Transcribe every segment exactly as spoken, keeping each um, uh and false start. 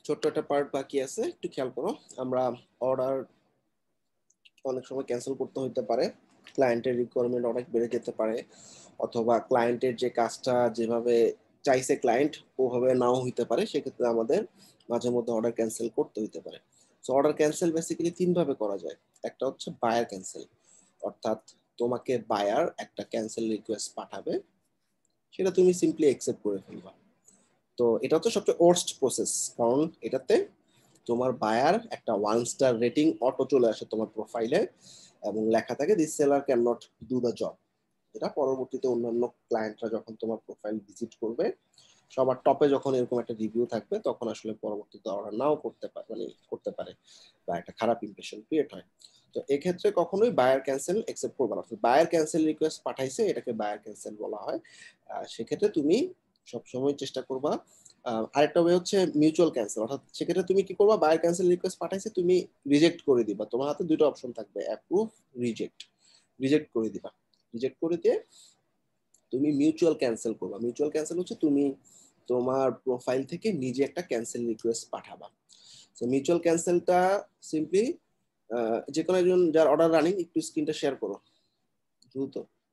ছোট্ট একটা পার্ট বাকি আছে, একটু খেয়াল করো। আমরা অর্ডার অনেক সময় ক্যান্সেল করতে হতে পারে, ক্লায়েন্টের রিকোয়ারমেন্ট অনেক বেড়ে যেতে পারে, অথবা ক্লায়েন্টের যে কাজটা যেভাবে চাইছে ক্লায়েন্ট ওভাবে নাও হইতে পারে। সেক্ষেত্রে আমাদের মাঝে মধ্যে অর্ডার ক্যান্সেল করতে হতে পারে। সো অর্ডার ক্যান্সেল বেসিক্যালি তিন ভাবে করা যায়। একটা হচ্ছে বায়ার ক্যান্সেল, অর্থাৎ তোমাকে বায়ার একটা ক্যান্সেল রিকোয়েস্ট পাঠাবে, সেটা তুমি সিম্পলি অ্যাকসেপ্ট করে ফেলবা। তো এটা হচ্ছে সবচেয়ে ওয়ার্স্ট প্রসেস, কারণ এটাতে তোমার বায়ার একটা ওয়ান স্টার রেটিং অটো চলে আসে তোমার প্রোফাইলে এবং লেখা থাকে this seller can not do the job. এটা পরবর্তীতে অন্যান্য ক্লায়েন্টরা যখন তোমার প্রোফাইল ভিজিট করবে, সবার টপে যখন এরকম একটা রিভিউ থাকবে, তখন আসলে পরবর্তীতে অর্ডার নাও করতে পারে, মানে করতে পারে বা একটা খারাপ ইমপ্রেশন ক্রিয়েট হয়। তো এক্ষেত্রে কখনোই বায়ার ক্যান্সেল অ্যাকসেপ্ট করবে না। বায়ার ক্যান্সেল রিকোয়েস্ট পাঠাইছে, এটাকে বায়ার ক্যান্সেল বলা হয়। সেক্ষেত্রে তুমি সবসময় চেষ্টা করবা। আরেকটা ওয়ে হচ্ছে মিউচুয়াল ক্যান্সেল, অর্থাৎ সেক্ষেত্রে তুমি কি করবা, বায়ার ক্যান্সেল রিকোয়েস্ট পাঠাইছে, তুমি রিজেক্ট করে দিবা। তোমার হাতে দুটো অপশন থাকবে, অ্যাপ্রুভ, রিজেক্ট। রিজেক্ট করে দিবা। রিজেক্ট করে দিয়ে তুমি মিউচুয়াল ক্যান্সেল করবা। মিউচুয়াল ক্যান্সেল হচ্ছে তুমি তোমার প্রোফাইল থেকে নিজে একটা ক্যান্সেল রিকোয়েস্ট পাঠাবা। তো মিউচুয়াল ক্যান্সেলটা সিম্পলি যে কোনো একজন যার অর্ডার রানিং, একটু স্ক্রিনটা শেয়ার করো দ্রুত।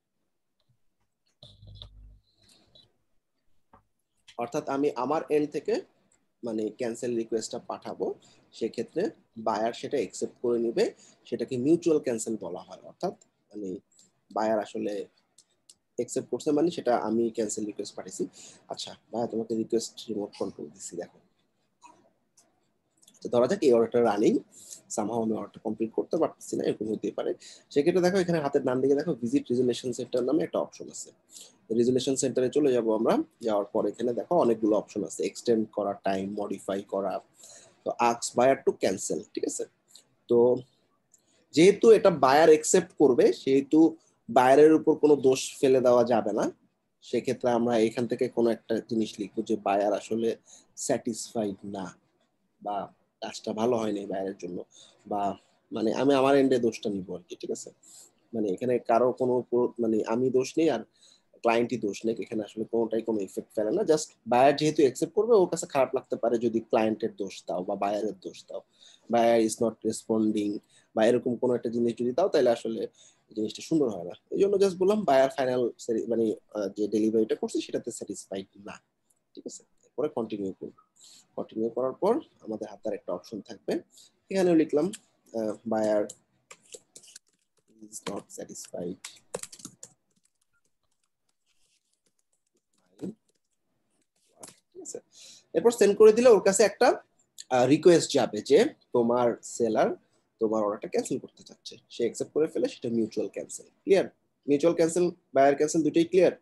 অর্থাৎ আমি আমার এন্ড থেকে মানে ক্যান্সেল রিকোয়েস্টটা পাঠাবো, সেক্ষেত্রে বায়ার সেটা অ্যাকসেপ্ট করে নিবে, সেটাকে মিউচুয়াল ক্যান্সেল বলা হয়। অর্থাৎ মানে বায়ার আসলে অ্যাকসেপ্ট করছে, মানে সেটা আমি ক্যান্সেল রিকোয়েস্ট পাঠিয়েছি। আচ্ছা ভাইয়া, তোমাকে রিকোয়েস্ট রিমোট কন্ট্রোল দিচ্ছি, দেখো। তো ধরা যাক এই অর্ডারটা রানিং, সামহাও আমি অর্ডারটা কমপ্লিট করতে পারতেছি না, এরকম হতে পারে। সেক্ষেত্রে দেখো এখানে হাতের ডান দিকে দেখো ভিজিট রেজুলেশন সেন্টার নামে একটা অপশন আছে। রেজুলেশন সেন্টারে চলে যাব আমরা। যাওয়ার পর এখানে দেখো অনেকগুলো অপশন আছে, এক্সটেন্ড করা, টাইম মডিফাই করা, তো আস্ক বায়ার টু ক্যান্সেল, ঠিক আছে। তো যেহেতু এটা বায়ার অ্যাকসেপ্ট করবে, সেহেতু বায়ারের উপর কোনো দোষ ফেলে দেওয়া যাবে না। সেক্ষেত্রে আমরা এখান থেকে কোনো একটা জিনিস লিখবো যে বায়ার আসলে স্যাটিসফাইড না, বা কাজটা ভালো হয়নি বায়ারের জন্য, বা মানে আমি আমার এন্ডে দোষটা নিব আর কি, ঠিক আছে। মানে এখানে কারো কোনো মানে আমি দোষ নেই আর ক্লায়েন্টই দোষ নেই, এখানে আসলে কোনোটাই কোনো ইফেক্ট ফেলে না। জাস্ট বায়ার যেহেতু অ্যাকসেপ্ট করবে, ওর কাছে খারাপ লাগতে পারে যদি ক্লায়েন্টের দোষ দাও বা বায়ারের দোষ দাও, বায়ার ইজ নট রেসপন্ডিং বা এরকম কোনো একটা জিনিস যদি দাও, তাহলে আসলে জিনিসটা সুন্দর হয় না। এই জন্য জাস্ট বললাম বায়ার ফাইনাল মানে যে ডেলিভারিটা করছে সেটাতে স্যাটিসফাইড না, ঠিক আছে। এরপরে কন্টিনিউ করব। কন্টিনিউ করার পর আমাদের হাতের একটা অপশন থাকবে, এখানেও লিখলাম বায়ার ইজ নট স্যাটিসফাইড। এরপর সেন্ড করে দিলে ওর কাছে একটা রিকোয়েস্ট যাবে যে তোমার সেলার তোমার অর্ডারটা ক্যান্সেল করতে চাচ্ছে। সে অ্যাকসেপ্ট করে ফেলে, সেটা mutual cancel. Clear? Mutual cancel, buyer cancel দুটোই ক্লিয়ার?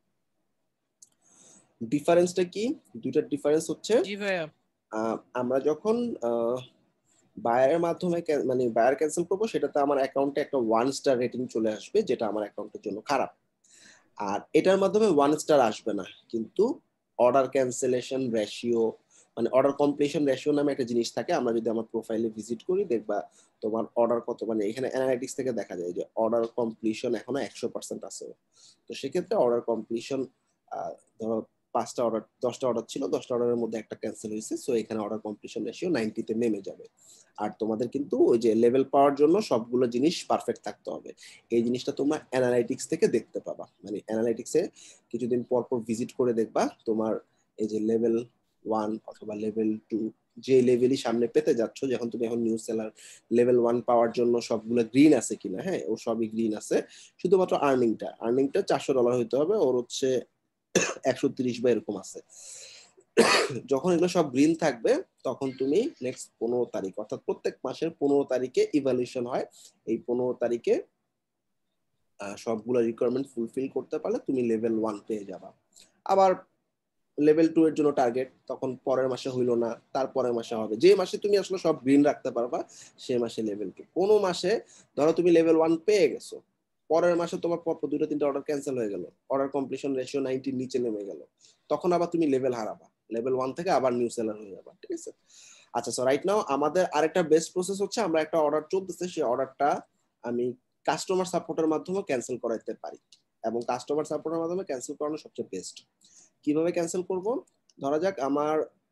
ডিফারেন্সটা কি? দুইটার ডিফারেন্স হচ্ছে জি ভাইয়া, আমরা যখন বায়ারের মাধ্যমে মানে বায়ার ক্যান্সেল করবো, সেটাতে আমার অ্যাকাউন্টে একটা ওয়ান স্টার রেটিং চলে আসবে, যেটা আমার অ্যাকাউন্টের জন্য খারাপ। আর এটার মাধ্যমে ওয়ান স্টার আসবে না, কিন্তু অর্ডার ক্যান্সেলেশন রেশিও মানে অর্ডার কমপ্লিশন রেশিও নামে একটা জিনিস থাকে। আমরা যদি আমার প্রোফাইলে ভিজিট করি, দেখবা তোমার অর্ডার কত, মানে এখানে অ্যানালাইটিক্স থেকে দেখা যায় যে অর্ডার কমপ্লিশন এখনো একশো পার্সেন্ট আছে। তো সেক্ষেত্রে অর্ডার কমপ্লিশন ধরো পাঁচটা অর্ডার, দশটা অর্ডার ছিল, দশটা অর্ডারের মধ্যে একটা ক্যান্সেল হয়েছে, সো এখানে অর্ডার কমপ্লিশন রেশিও নাইনটিতে নেমে যাবে। আর তোমাদের কিন্তু ওই যে লেভেল পাওয়ার জন্য সবগুলো জিনিস পারফেক্ট থাকতে হবে। এই জিনিসটা তোমরা অ্যানালাইটিক্স থেকে দেখতে পাবা, মানে অ্যানালাইটিক্সে কিছুদিন পর পর ভিজিট করে দেখবা তোমার এই যে লেভেল ওয়ান অথবা লেভেল টু, যে লেভেলই সামনে পেতে যাচ্ছ, যখন তুমি এখন নিউ সেলার লেভেল ওয়ান পাওয়ার জন্য সবগুলো গ্রিন আছে কিনা। হ্যাঁ, ও সবই গ্রিন আছে, শুধুমাত্র আর্নিংটা আর্নিংটা চারশো ডলার হইতে হবে, ওর হচ্ছে একশো তিরিশ বা এরকম আছে। যখন এগুলো সব গ্রিন থাকবে, তখন তুমি নেক্সট পনেরো তারিখ, অর্থাৎ প্রত্যেক মাসের পনেরো তারিখে ইভ্যালুয়েশন হয়। এই পনেরো তারিখে সবগুলো রিকোয়ারমেন্ট ফুলফিল করতে পারলে তুমি লেভেল ওয়ান পেয়ে যাবা। আবার লেভেল টু এর জন্য টার্গেট, তখন পরের মাসে হইলো না, তারপরের মাসে হবে। যে মাসে তুমি আসলে সব গ্রিন রাখতে পারবা, সে মাসে লেভেল টু। কোনো মাসে ধরো তুমি লেভেল ওয়ান পেয়ে গেছো, পরের মাসে তোমার পরপর দুটো তিনটা অর্ডার ক্যান্সেল হয়ে গেল, অর্ডার কমপ্লিশন রেশিও নাইনটির নিচে নেমে গেল, তখন আবার তুমি লেভেল হারাবা, লেভেল ওয়ান থেকে আবার নিউ সেলার হয়ে যাবা, ঠিক আছে। আচ্ছা, সো রাইট নাও আমাদের আরেকটা বেস্ট প্রসেস হচ্ছে, আমরা একটা অর্ডার চলতেছে, সেই অর্ডারটা আমি কাস্টমার সাপোর্টের মাধ্যমে ক্যান্সেল করাইতে পারি, এবং কাস্টমার সাপোর্টের মাধ্যমে ক্যান্সেল করানো সবচেয়ে বেস্ট। কিভাবে ক্যান্সেল করব? ধরা যাক আমার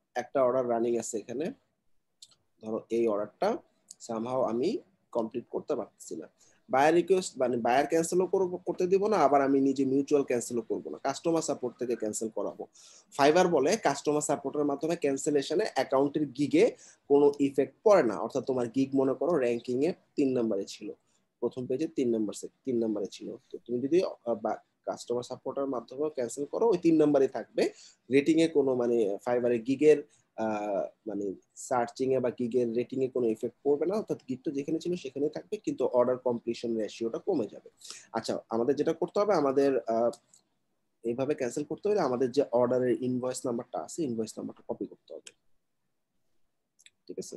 একটা অর্ডার রানিং আছে এখানে, ধরো এই অর্ডারটা সামহাও আমি কমপ্লিট করতে পারতেছি না, বায়ার রিকোয়েস্ট মানে বায়ার ক্যান্সেলও করতে দিব না, আবার আমি নিজে মিউচুয়াল ক্যান্সেলও করব না, কাস্টমার সাপোর্ট থেকে ক্যান্সেল করাবো। ফাইবার বলে কাস্টমার সাপোর্টের মাধ্যমে ক্যান্সেলেশনে অ্যাকাউন্টের গিগে কোনো ইফেক্ট পড়ে না, অর্থাৎ তোমার গিগ মনে করো র্যাঙ্কিং এ তিন নম্বরে ছিল, প্রথম পেজে তিন নম্বর তিন নম্বরে ছিল, তো তুমি যদি কাস্টমার সাপোর্টের মাধ্যমে ক্যান্সেল করো ওই তিন নম্বরে থাকবে, রেটিং এ কোনো মানে ফাইবারে গিগের মানে সার্চিং এ বা গিগের রেটিং এ কোনো ইফেক্ট পড়বে না, অর্থাৎ গিগটা যেখানে ছিল সেখানে থাকবে, কিন্তু অর্ডার কমপ্লিশন রেশিওটা কমে যাবে। আচ্ছা, আমাদের যেটা করতে হবে, আমাদের এইভাবে ক্যান্সেল করতে হলে আমাদের যে অর্ডারের ইনভয়েস নাম্বারটা আছে, ইনভয়েস নাম্বারটা কপি করতে হবে, ঠিক আছে?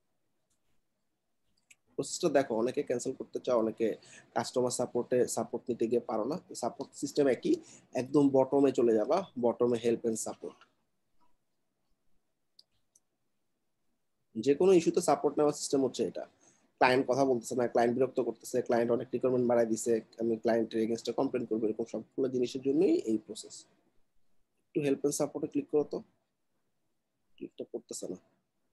প্রসেসটা দেখো, অনেকে ক্যান্সেল করতে চাও, অনেকে কাস্টমার সাপোর্টে সাপোর্ট নিতে গিয়ে পারো না, সাপোর্ট সিস্টেম একই, একদম বটমে চলে যাবা, বটমে হেল্প এন্ড সাপোর্ট, যে কোনো ইস্যুতে সাপোর্ট নেওয়ার সিস্টেম হচ্ছে এটা। ক্লায়েন্ট কথা বলতেছে না, ক্লায়েন্ট বিরক্ত করতেছে, ক্লায়েন্ট অনেক রিকোয়ারমেন্ট বাড়াই দিছে, আমি ক্লায়েন্টের এগেইনস্টে কমপ্লেইন করব, এরকম সবগুলো জিনিসের জন্যই এই প্রসেস। একটু হেল্প এন্ড সাপোর্টে ক্লিক করো তো, ক্লিকটা করতেছে না।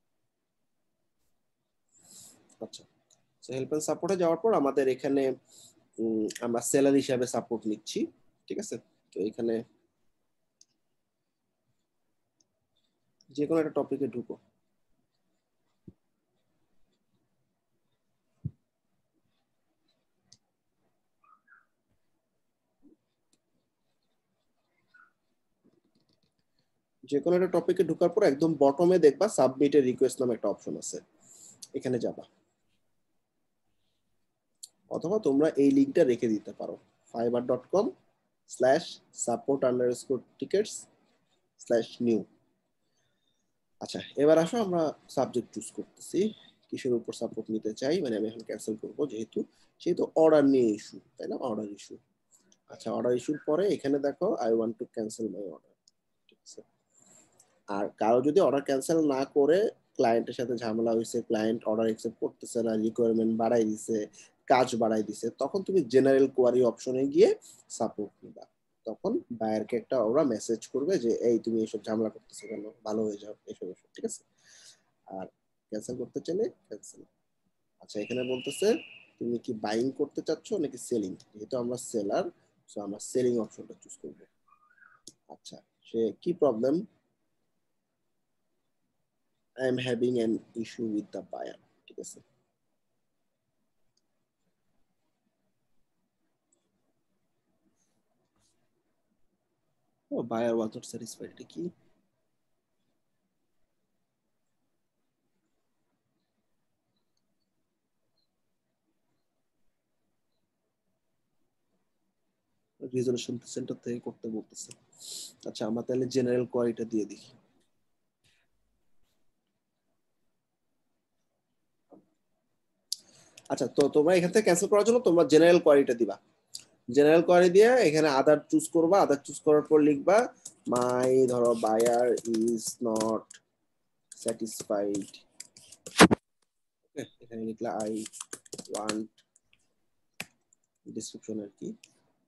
আচ্ছা, সো হেল্প এন্ড সাপোর্টে যাওয়ার পর আমাদের এখানে আমরা সেলার হিসাবে সাপোর্ট নিচ্ছি, ঠিক আছে? তো এখানে যে কোনো একটা টপিকে ঢুকো, যে কোনো একটা টপিকে ঢোকার পর একদম বটমে দেখবা সাবমিটের রিকোয়েস্ট নামে একটা অপশন আছে, এখানে যাবা, অথবা তোমরা এই লিঙ্কটা রেখে দিতে পারো, Fiverr dot com slash support underscore tickets slash new. আচ্ছা, এবার আসো আমরা সাবজেক্ট চুজ করতেছি, কিসের উপর সাপোর্ট নিতে চাই, মানে আমি এখন ক্যান্সেল করবো যেহেতু, সেহেতু অর্ডার নিয়ে ইস্যু, তাই না? Order issue. আচ্ছা, অর্ডার ইস্যুর পরে এখানে দেখো I want to cancel my order, ঠিক আছে? আর কারো যদি অর্ডার ক্যান্সেল না করে ক্লায়েন্টের সাথে ঝামেলা হয়েছে, ক্লায়েন্ট অর্ডার অ্যাকসেপ্ট করতেছে না, রিকোয়ারমেন্ট বাড়াই দিছে, কাজ বাড়াই দিছে, তখন তুমি জেনারেল কোয়ারি অপশনে গিয়ে সাপোর্ট নিবা, তখন বায়ারকে একটা ওরা মেসেজ করবে যে এই তুমি এইসব ঝামেলা করতেছো কেন, ভালো হয়ে যাও, এসব এসব, ঠিক আছে? আর ক্যান্সেল করতে চাইলে ক্যান্সেল। আচ্ছা, এখানে বলতেছে তুমি কি বাইং করতে চাচ্ছ নাকি সেলিং, যেহেতু আমরা সেলার, সো আমরা সেলিং অপশনটা চুজ করব। আচ্ছা, সে কি problem, I am having an issue with the buyer, ঠিক আছে? ও buyer was not satisfied, এটা কি? রেজলিউশন সেন্টার থেকে করতে বলতেছে। আচ্ছা, আমরা তাহলে জেনারেল কোয়ারিটা দিয়ে দেখি। আচ্ছা, তো তোমরা এখান থেকে ক্যান্সেল করার জন্য তোমরা জেনারেল কোয়ারিটা দিবা, জেনারেল কোয়ারি দিয়ে এখানে আদার চুজ করবা, আদার চুজ করার পর লিখবা মাই ধরো বায়ার ইজ নট স্যাটিসফাইড, এখানে লিখলা আই ওয়ান্ট, ডিসক্রিপশন আর কি,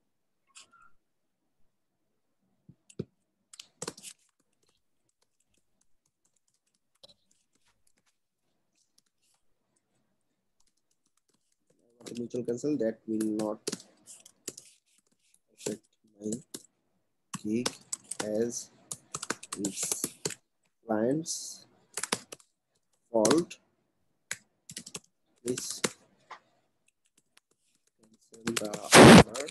mutual cancel that will not affect my gig as its client's fault, please cancel the order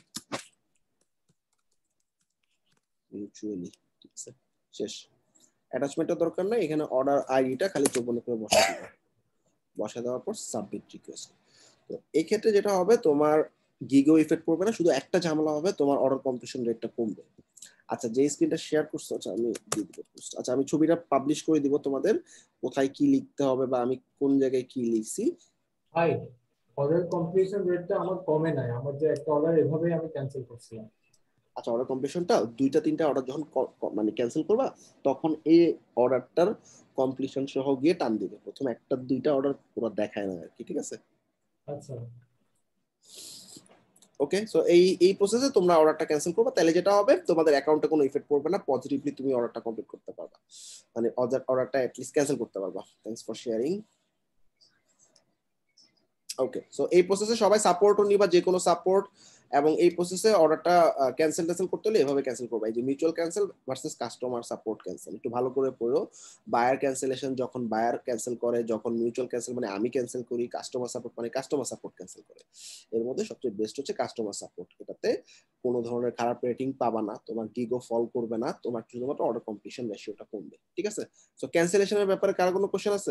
mutually, ঠিক আছে? শেষ, অ্যাটাচমেন্টের দরকার নাই, এখানে অর্ডার আইডিটা খালি চৌবন্ন করে বসা দিবা, বসা দেওয়ার পর সাবমিট রিকোয়েস্ট। তো এই ক্ষেত্রে যেটা হবে, তোমার গিগও ইফেক্ট পড়বে না, শুধু একটা ঝামেলা হবে, তোমার অর্ডার কমপ্লিশন রেটটা কমবে। আচ্ছা, যে স্ক্রিনটা শেয়ার করছো, আচ্ছা আমি দিয়ে দিব, আচ্ছা আমি ছবিটা পাবলিশ করে দিব, তোমাদের কোথায় কি লিখতে হবে বা আমি কোন জায়গায় কি লিখছি। ভাই, অর্ডার কমপ্লিশন রেটটা আমার কমে নাই, আমার যে একটা অর্ডার এভাবেই আমি ক্যান্সেল করছিলাম। আচ্ছা, অর্ডার কমপ্লিশনটা দুইটা তিনটা অর্ডার যখন মানে ক্যান্সেল করবা, তখন এই অর্ডারটার কমপ্লিশন সহ গিয়ে টান দিবে, প্রথম একটা দুইটা অর্ডার পুরো দেখায় না আর কি, ঠিক আছে? আচ্ছা, ওকে, সো এই এই প্রসেসে তোমরা অর্ডারটা ক্যান্সেল করবে, তাহলে যেটা হবে তোমাদের অ্যাকাউন্টে কোনো ইফেক্ট পড়বে না, পজিটিভলি তুমি অর্ডারটা কমপ্লিট করতে পারবা, মানে অর্ডার অর্ডারটা অ্যাট লিস্ট ক্যান্সেল করতে পারবা। Thanks for sharing. Okay, so এই প্রসেসে সবাই সাপোর্টও নিবা, যে কোনো সাপোর্ট, এবং এই প্রসেসে অর্ডারটা ক্যান্সেল ট্যান্সেল করতে হলে এভাবে ক্যান্সেল করবা, এই যে mutual cancel versus customer support cancel, একটু ভালো করে পড়ো। বায়ার ক্যান্সেলেশন যখন বায়ার ক্যান্সেল করে, যখন মিউচুয়াল ক্যান্সেল মানে আমি ক্যান্সেল করি, কাস্টমার সাপোর্ট মানে কাস্টমার সাপোর্ট ক্যান্সেল করে। এর মধ্যে সবচেয়ে বেস্ট হচ্ছে কাস্টমার সাপোর্ট, এটাতে কোনো ধরনের খারাপ রেটিং পাবা না, তোমার গিগও ফল করবে না, তোমার শুধুমাত্র অর্ডার কমপ্লিশন রেশিওটা কমবে। ঠিক আছে, সো ক্যান্সেলেশনের ব্যাপারে কারো কোনো কোশ্চেন আছে?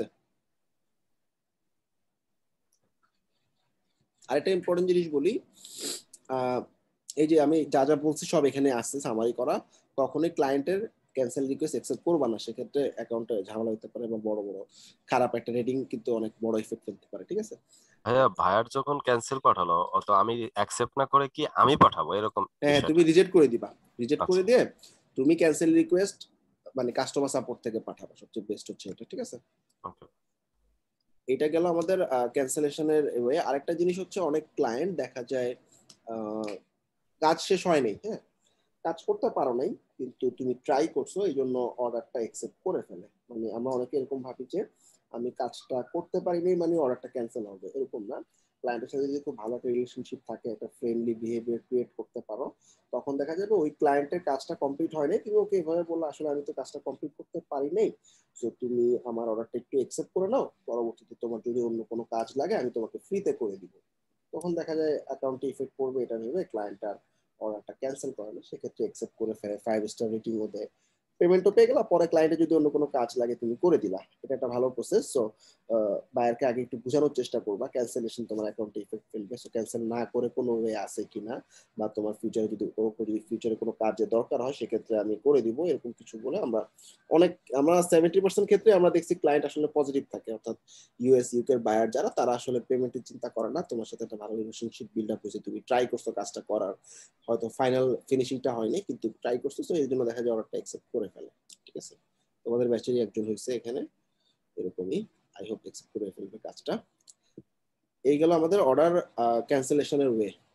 আরেকটা ইম্পর্টেন্ট জিনিস বলি, এই যে আমি যা যা বলছি সব এখানে আসছে সামারি করা, কখনোই ক্লায়েন্টের ক্যান্সেল রিকোয়েস্ট অ্যাকসেপ্ট করবা না, সেক্ষেত্রে অ্যাকাউন্টে ঝামেলা হতে পারে বা বড় বড় খারাপ একটা রেটিং কিন্তু অনেক বড় ইফেক্ট ফেলতে পারে। ঠিক আছে, ভাইয়া ভাইয়ার যখন ক্যান্সেল পাঠালো অত আমি অ্যাকসেপ্ট না করে কি আমি পাঠাবো এরকম হ্যাঁ তুমি বিষয়টা? রিজেক্ট করে দিবা, রিজেক্ট করে আচ্ছা, দিয়ে তুমি ক্যান্সেল রিকোয়েস্ট মানে কাস্টমার সাপোর্ট থেকে পাঠাবা, সবচেয়ে বেস্ট হচ্ছে এটা। ঠিক আছে, ওকে। এটা গেল আমাদের ক্যান্সেলেশনের ওয়ে। আরেকটা জিনিস হচ্ছে অনেক ক্লায়েন্ট দেখা যায় আহ, কাজ শেষ হয়নি, হ্যাঁ কাজ করতে পারো নাই, কিন্তু তুমি ট্রাই করছো, এই জন্য অর্ডারটা অ্যাকসেপ্ট করে ফেলে। মানে আমরা অনেকে এরকম ভাবি যে আমি কাজটা করতে পারিনি মানে অর্ডারটা ক্যান্সেল হবে, এরকম না। ক্লায়েন্টের সাথে যদি খুব ভালো একটা রিলেশনশিপ থাকে, একটা ফ্রেন্ডলি বিহেভিয়ার ক্রিয়েট করতে পারো, তখন দেখা যাবে ওই ক্লায়েন্টের কাজটা কমপ্লিট হয় নাই, তুমি ওকে এভাবে বললে আসলে আমি তো কাজটা কমপ্লিট করতে পারি নাই, সো তুমি আমার অর্ডারটা একটু অ্যাকসেপ্ট করে নাও, পরবর্তীতে তোমার যদি অন্য কোনো কাজ লাগে আমি তোমাকে ফ্রিতে করে দিব। তখন দেখা যায় অ্যাকাউন্টে ইফেক্ট পড়বে, এটা ভেবে ক্লায়েন্টটা অর্ডারটা ক্যান্সেল করে না, সেক্ষেত্রে অ্যাকসেপ্ট করে ফেলে, ফাইভ স্টার রেটিংও দেয়, পেমেন্টও পেয়ে গেলা, পরে ক্লায়েন্টে যদি অন্য কোনো কাজ লাগে তুমি করে দিলা, এটা একটা ভালো প্রসেস। সো বায়ারকে আগে একটু বোঝানোর চেষ্টা করবা ক্যান্সেলেশন তোমার অ্যাকাউন্টে ইফেক্ট ফেলবে, সো ক্যান্সেল না করে কোনো ওয়ে আছে কিনা, বা তোমার ফিউচারে যদি যদি ফিউচারে কোনো কাজে দরকার হয় সেক্ষেত্রে আমি করে দিব, এরকম কিছু বলে আমরা অনেক, আমরা সেভেন্টি পার্সেন্ট ক্ষেত্রে আমরা দেখছি ক্লায়েন্ট আসলে পজিটিভ থাকে, অর্থাৎ ইউএস ইউকের বায়ার যারা, তারা আসলে পেমেন্টের চিন্তা করে না, তোমার সাথে একটা ভালো রিলেশনশিপ বিল্ড আপ হয়েছে, তুমি ট্রাই করছো কাজটা করার, হয়তো ফাইনাল ফিনিশিংটা হয়নি কিন্তু ট্রাই করছো, তো এই জন্য দেখা যায় অর্ডারটা অ্যাকসেপ্ট করে ফেলে। ঠিক আছে, তোমাদের ব্যাচেরই একজন হয়েছে এখানে এরকমই, আই হোপ অ্যাকসেপ্ট করে ফেলবে কাজটা। এই গেল আমাদের অর্ডার ক্যান্সেলেশনের ওয়ে।